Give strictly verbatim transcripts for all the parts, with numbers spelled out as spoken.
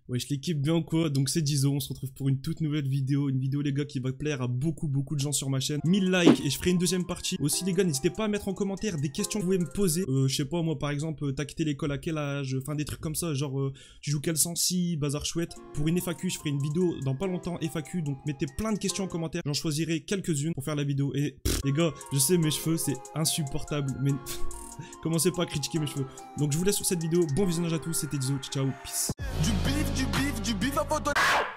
Wesh l'équipe bien ou quoi? Donc c'est Dizo, on se retrouve pour une toute nouvelle vidéo. Une vidéo les gars qui va plaire à beaucoup beaucoup de gens sur ma chaîne. mille likes et je ferai une deuxième partie. Aussi les gars, n'hésitez pas à mettre en commentaire des questions que vous pouvez me poser. Euh, je sais pas moi par exemple, euh, t'as quitté l'école à quel âge? Enfin des trucs comme ça, genre euh, tu joues quel sensi, bazar chouette. Pour une F A Q, je ferai une vidéo dans pas longtemps F A Q. Donc mettez plein de questions en commentaire. J'en choisirai quelques-unes pour faire la vidéo. Et pff, les gars, je sais mes cheveux c'est insupportable. Mais commencez pas à critiquer mes cheveux. Donc je vous laisse sur cette vidéo. Bon visionnage à tous, c'était Dizo, ciao, peace. Du bif, du bif, du bif à photo.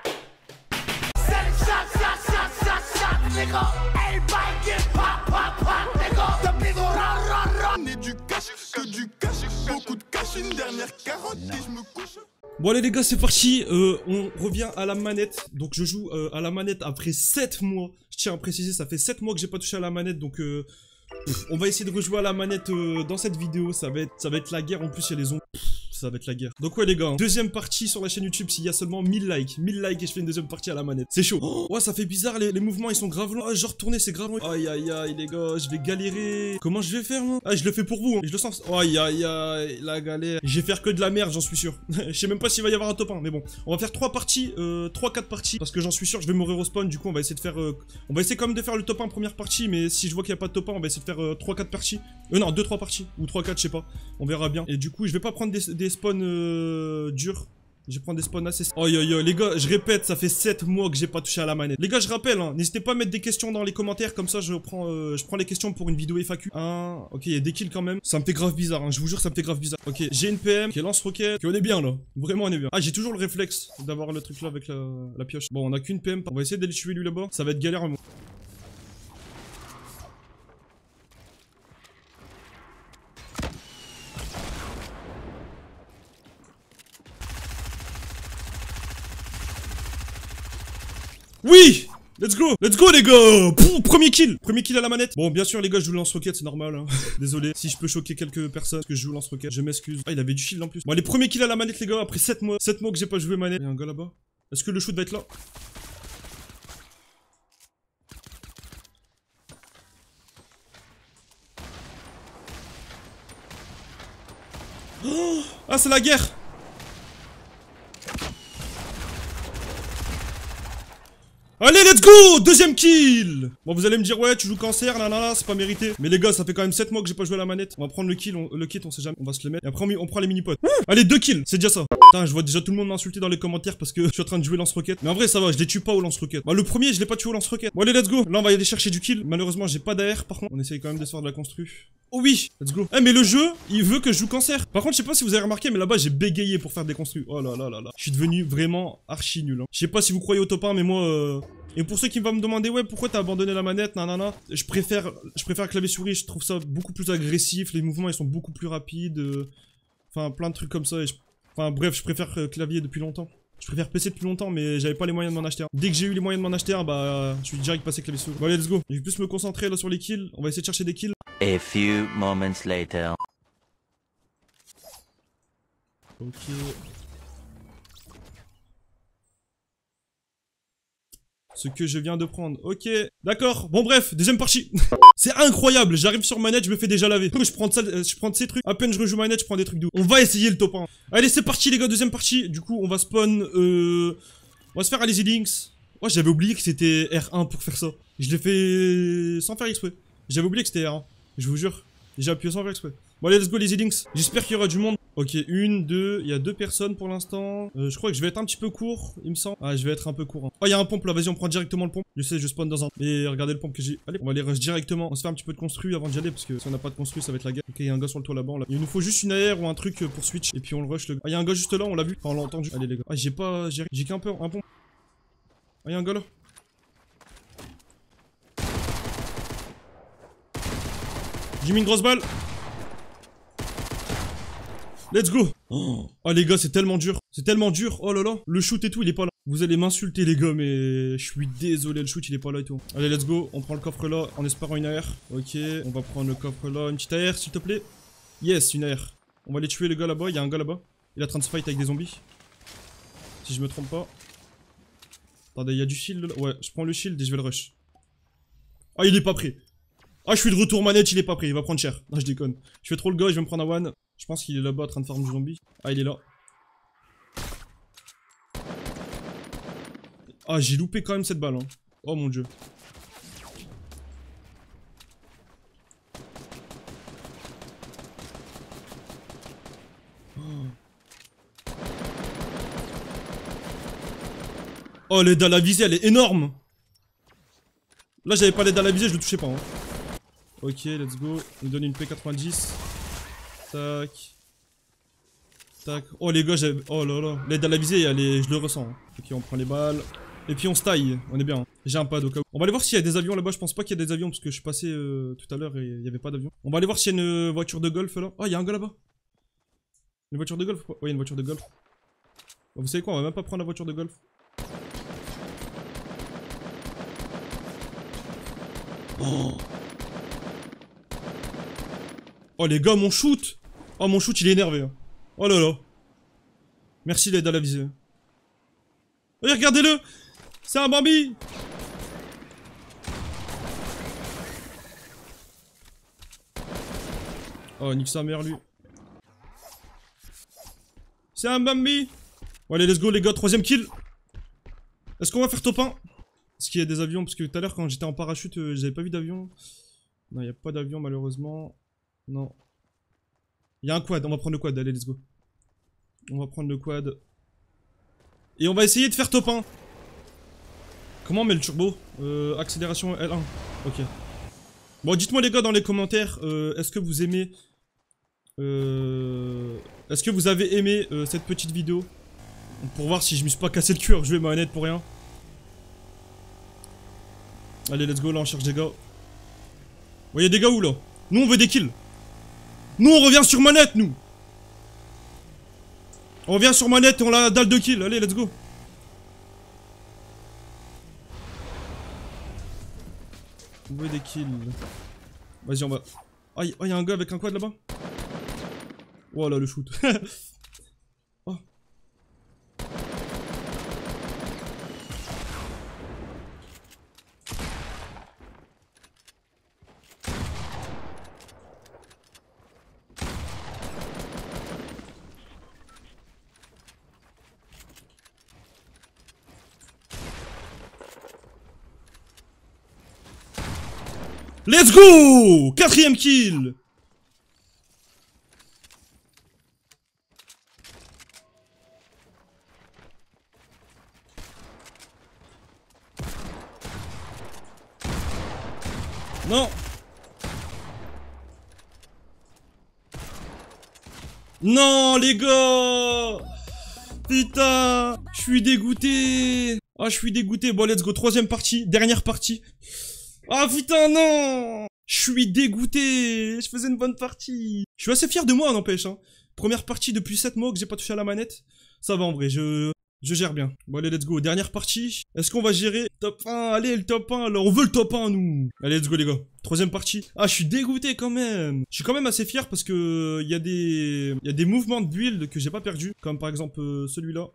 Du cash, que du cash, beaucoup de cash, une dernière carotte et je me couche. Bon allez les gars, c'est parti, euh, on revient à la manette. Donc je joue euh, à la manette après sept mois. Je tiens à préciser, ça fait sept mois que j'ai pas touché à la manette. Donc euh, pff, on va essayer de rejouer à la manette euh, dans cette vidéo. Ça va être, ça va être la guerre, en plus il y a les ondes. Ça va être la guerre. Donc ouais les gars, hein. Deuxième partie sur la chaîne YouTube s'il y a seulement mille likes. mille likes et je fais une deuxième partie à la manette. C'est chaud. Oh, ouais, ça fait bizarre, les, les mouvements ils sont grave lents. Ah, genre tourner c'est grave long. Aïe aïe aïe les gars, je vais galérer. Comment je vais faire moi? Ah, je le fais pour vous, hein. Je le sens. Aïe aïe aïe, la galère. Je vais faire que de la merde, j'en suis sûr. Je sais même pas s'il va y avoir un top un, mais bon. On va faire trois parties, euh, trois quatre parties. Parce que j'en suis sûr, je vais mourir au spawn. Du coup on va essayer de faire... Euh, on va essayer quand même de faire le top un première partie. Mais si je vois qu'il n'y a pas de top un, on va essayer de faire euh, trois quatre parties. Euh non, deux trois parties. Ou trois quatre, je sais pas. On verra bien. Et du coup je vais pas prendre des, des spawns... Euh, dur. Je vais prendre des spawns assez... Oh yo yo les gars, je répète, ça fait sept mois que j'ai pas touché à la manette. Les gars, je rappelle, hein, n'hésitez pas à mettre des questions dans les commentaires, comme ça je prends, euh, je prends les questions pour une vidéo F A Q. Un, ok, il y a des kills quand même. Ça me fait grave bizarre, hein, je vous jure, ça me fait grave bizarre. Ok, j'ai une P M qui lance roquette. Ok, on est bien là. Vraiment, on est bien. Ah, j'ai toujours le réflexe d'avoir le truc là avec la, la pioche. Bon, on a qu'une P M. On va essayer d'aller tuer lui là-bas. Ça va être galère, mais bon. Oui! Let's go! Let's go les gars! Pouh, premier kill! Premier kill à la manette. Bon, bien sûr les gars, je joue lance-roquette, c'est normal. Hein. Désolé si je peux choquer quelques personnes parce que je joue lance-roquette. Je m'excuse. Ah, il avait du shield en plus. Bon, les premiers kills à la manette les gars, après sept mois. sept mois que j'ai pas joué manette. Il y a un gars là-bas. Est-ce que le shoot va être là? Oh, ah, c'est la guerre! Allez, let's go! Deuxième kill! Bon, vous allez me dire, ouais, tu joues cancer, nanana, c'est pas mérité. Mais les gars, ça fait quand même sept mois que j'ai pas joué à la manette. On va prendre le kill, on, le kit, on sait jamais. On va se le mettre. Et après, on, on prend les mini-potes. Allez, deux kills, c'est déjà ça. Putain, je vois déjà tout le monde m'insulter dans les commentaires parce que je suis en train de jouer lance-roquette. Mais en vrai, ça va, je les tue pas au lance-roquette. Bah, le premier, je l'ai pas tué au lance-roquette. Bon, allez, let's go. Là, on va aller chercher du kill. Malheureusement, j'ai pas d'A R par contre. On essaye quand même de se faire de la constru. Oh oui, let's go. Eh, mais le jeu, il veut que je joue cancer. Par contre, je sais pas si vous avez remarqué, mais là-bas, j'ai bégayé pour faire des construs. Oh là là là là. Je suis devenu vraiment archi nul. Hein. Je sais pas si vous croyez au top un, mais moi. Euh... Et pour ceux qui vont me demander, ouais, pourquoi t'as abandonné la manette, nanana, je préfère, je préfère clavier souris, je trouve ça beaucoup plus agressif, les mouvements ils sont beaucoup plus rapides, euh... enfin plein de trucs comme ça, et je... enfin bref, je préfère euh, clavier depuis longtemps. Je préfère P C depuis longtemps, mais j'avais pas les moyens de m'en acheter un. Dès que j'ai eu les moyens de m'en acheter un, bah, je suis direct passé clavier souris. Bon allez, let's go. Je vais plus me concentrer là sur les kills, on va essayer de chercher des kills. A few moments later. Ok. Ce que je viens de prendre, ok, d'accord, bon bref, deuxième partie. C'est incroyable, j'arrive sur manette, je me fais déjà laver. Je prends, de ça, je prends de ces trucs, à peine je rejoue manette, je prends des trucs de ouf. On va essayer le top un. Allez, c'est parti les gars, deuxième partie. Du coup, on va spawn, euh... on va se faire à Lazy Links. Oh, j'avais oublié que c'était R un pour faire ça. Je l'ai fait sans faire exprès. J'avais oublié que c'était R un, je vous jure. J'ai appuyé sans faire exprès. Bon allez, let's go Lazy Links. J'espère qu'il y aura du monde. Ok, une, deux, il y a deux personnes pour l'instant. Euh, je crois que je vais être un petit peu court, il me semble. Ah, je vais être un peu court. Hein. Oh, il y a un pompe là, vas-y, on prend directement le pompe. Je sais, je spawn dans un... Et regardez le pompe que j'ai. Allez, on va aller rush directement. On se fait un petit peu de construit avant d'y aller, parce que si on n'a pas de construit, ça va être la guerre. Ok, il y a un gars sur le toit là-bas. Là. Il nous faut juste une A R ou un truc pour switch. Et puis on le rush. Le... Ah, il y a un gars juste là, on l'a vu. Enfin, on l'a entendu. Allez, les gars. Ah, j'ai pas... J'ai qu'un peu, un pompe. Ah, il y a un gars là. J'ai mis une grosse balle. Let's go. Oh, oh les gars, c'est tellement dur. C'est tellement dur. Oh là là. Le shoot et tout, il est pas là. Vous allez m'insulter les gars, mais je suis désolé, le shoot il est pas là et tout. Allez, let's go. On prend le coffre là en espérant une A R. Ok, on va prendre le coffre là. Une petite A R s'il te plaît. Yes, une A R. On va aller tuer le gars là-bas. Il y a un gars là-bas. Il est en train de se fight avec des zombies. Si je me trompe pas. Attendez, il y a du shield là. Ouais, je prends le shield et je vais le rush. Ah, il est pas prêt. Ah, je suis de retour manette, il est pas prêt, il va prendre cher. Non, je déconne. Je fais trop le gars, je vais me prendre un one. Je pense qu'il est là-bas en train de farm du zombie. Ah, il est là. Ah, j'ai loupé quand même cette balle. Hein. Oh mon dieu. Oh, l'aide à la visée, elle est énorme. Là, j'avais pas l'aide à la visée, je le touchais pas. Hein. Ok, let's go. Il me donne une P quatre-vingt-dix. Tac. Tac. Oh, les gars, j'avais... Oh là là. L'aide à la visée, elle est... je le ressens. Hein. Ok, on prend les balles. Et puis on se taille. On est bien. Hein. J'ai un pad au cas où. On va aller voir s'il y a des avions là-bas. Je pense pas qu'il y a des avions parce que je suis passé euh, tout à l'heure et il y avait pas d'avion. On va aller voir s'il y a une voiture de golf là. Oh, il y a un gars là-bas. Une voiture de golf? Ouais, il y a une voiture de golf. Bon, vous savez quoi? On va même pas prendre la voiture de golf. Oh. Oh les gars, mon shoot. Oh mon shoot il est énervé. Hein. Oh là là. Merci l'aide à la visée. Oh, regardez-le. C'est un Bambi. Oh nique sa mère lui. C'est un Bambi. Bon allez let's go les gars, troisième kill. Est-ce qu'on va faire top un? Est-ce qu'il y a des avions? Parce que tout à l'heure quand j'étais en parachute, euh, j'avais pas vu d'avion. Non, il n'y a pas d'avion malheureusement. Non. Il y a un quad, on va prendre le quad, allez let's go. On va prendre le quad. Et on va essayer de faire top un. Comment on met le turbo? euh, Accélération L un. Ok. Bon dites-moi les gars dans les commentaires, euh, est-ce que vous aimez... Euh, est-ce que vous avez aimé euh, cette petite vidéo? Pour voir si je me suis pas cassé le cul à jouer manette pour rien. Allez let's go, là on cherche des gars. Vous voyez des gars où là? Nous on veut des kills. Nous on revient sur manette nous. On revient sur manette et on a la dalle de kill. Allez let's go. On veut des kills. Vas-y on va... Ah il oh, y a un gars avec un quad là-bas. Oh là le shoot. Oh. Let's go! Quatrième kill! Non! Non les gars! Putain! Je suis dégoûté! Ah je suis dégoûté, bon let's go, troisième partie, dernière partie. Ah putain non! Je suis dégoûté! Je faisais une bonne partie! Je suis assez fier de moi n'empêche hein. Première partie depuis sept mois que j'ai pas touché à la manette. Ça va en vrai, je... Je gère bien. Bon allez let's go, dernière partie. Est-ce qu'on va gérer top un? Allez le top un là, on veut le top un nous. Allez let's go les gars, troisième partie. Ah je suis dégoûté quand même. Je suis quand même assez fier parce que il y a des... Il y a des mouvements de build que j'ai pas perdu. Comme par exemple euh, celui-là.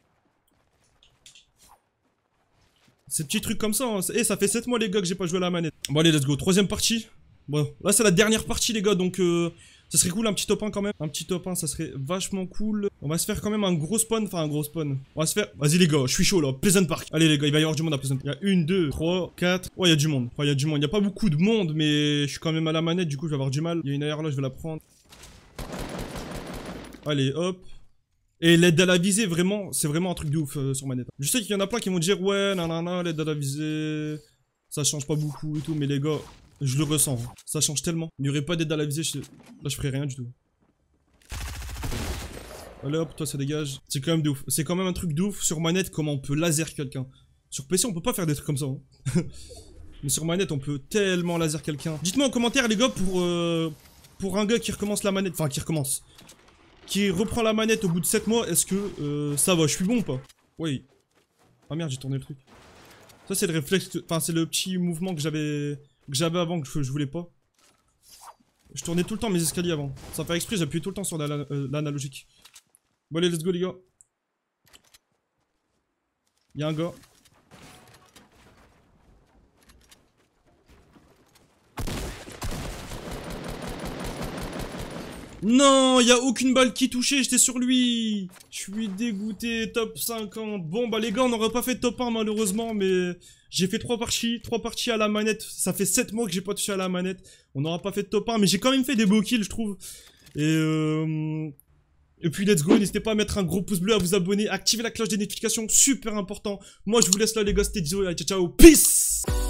Ces petits trucs comme ça, hein. Et ça fait sept mois les gars que j'ai pas joué à la manette. Bon allez let's go, troisième partie. Bon, là c'est la dernière partie les gars, donc euh, ça serait cool un petit top un quand même. Un petit top un, ça serait vachement cool. On va se faire quand même un gros spawn, enfin un gros spawn. On va se faire... Vas-y les gars, je suis chaud là, Pleasant Park. Allez les gars, il va y avoir du monde à Pleasant Park. Il y a une, deux, trois, quatre... Ouais, il y a du monde. Enfin, il y a du monde. Il y a pas beaucoup de monde, mais je suis quand même à la manette, du coup je vais avoir du mal. Il y a une air là, je vais la prendre. Allez, hop. Et l'aide à la visée, vraiment, c'est vraiment un truc de ouf euh, sur manette. Je sais qu'il y en a plein qui vont dire, ouais, nanana, l'aide à la visée, ça change pas beaucoup et tout, mais les gars, je le ressens. Hein. Ça change tellement. Il n'y aurait pas d'aide à la visée, je... là je ferais rien du tout. Allez hop, toi ça dégage. C'est quand même de ouf. C'est quand même un truc de ouf sur manette, comment on peut laser quelqu'un. Sur P C, on peut pas faire des trucs comme ça. Hein. Mais sur manette, on peut tellement laser quelqu'un. Dites-moi en commentaire, les gars, pour, euh, pour un gars qui recommence la manette, enfin qui recommence. Qui reprend la manette au bout de sept mois, est-ce que euh, ça va, je suis bon ou pas? Oui. Ah merde, j'ai tourné le truc. Ça c'est le réflexe, enfin c'est le petit mouvement que j'avais que j'avais avant, que je, je voulais pas. Je tournais tout le temps mes escaliers avant. Sans faire exprès, j'appuyais tout le temps sur l'analogique. Bon allez, let's go les gars. Y'a un gars. Non, y a aucune balle qui touchait, j'étais sur lui. Je suis dégoûté, top cinquante. Bon, bah les gars, on n'aurait pas fait top un malheureusement, mais j'ai fait trois parties, trois parties à la manette. Ça fait sept mois que j'ai pas touché à la manette. On n'aura pas fait de top un, mais j'ai quand même fait des beaux kills, je trouve. Et euh... Et puis let's go, n'hésitez pas à mettre un gros pouce bleu, à vous abonner, activer la cloche des notifications, super important. Moi je vous laisse là les gars, c'était Dizo, ciao ciao, peace.